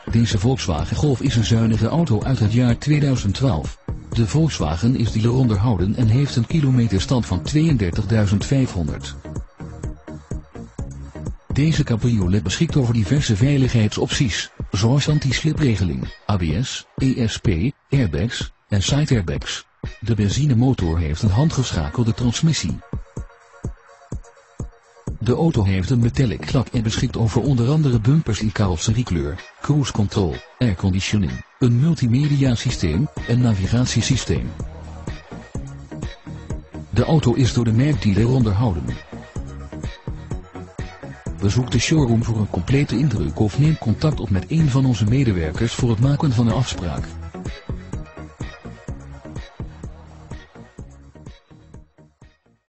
Deze Volkswagen Golf is een zuinige auto uit het jaar 2012. De Volkswagen is dealer onderhouden en heeft een kilometerstand van 32.500. Deze cabriolet beschikt over diverse veiligheidsopties, zoals anti-slipregeling, ABS, ESP, airbags en side airbags. De benzinemotor heeft een handgeschakelde transmissie. De auto heeft een metallic lak en beschikt over onder andere bumpers in carrosseriekleur, cruise control, airconditioning, een multimedia systeem en navigatiesysteem. De auto is door de merkdealer onderhouden. Bezoek de showroom voor een complete indruk of neem contact op met een van onze medewerkers voor het maken van een afspraak.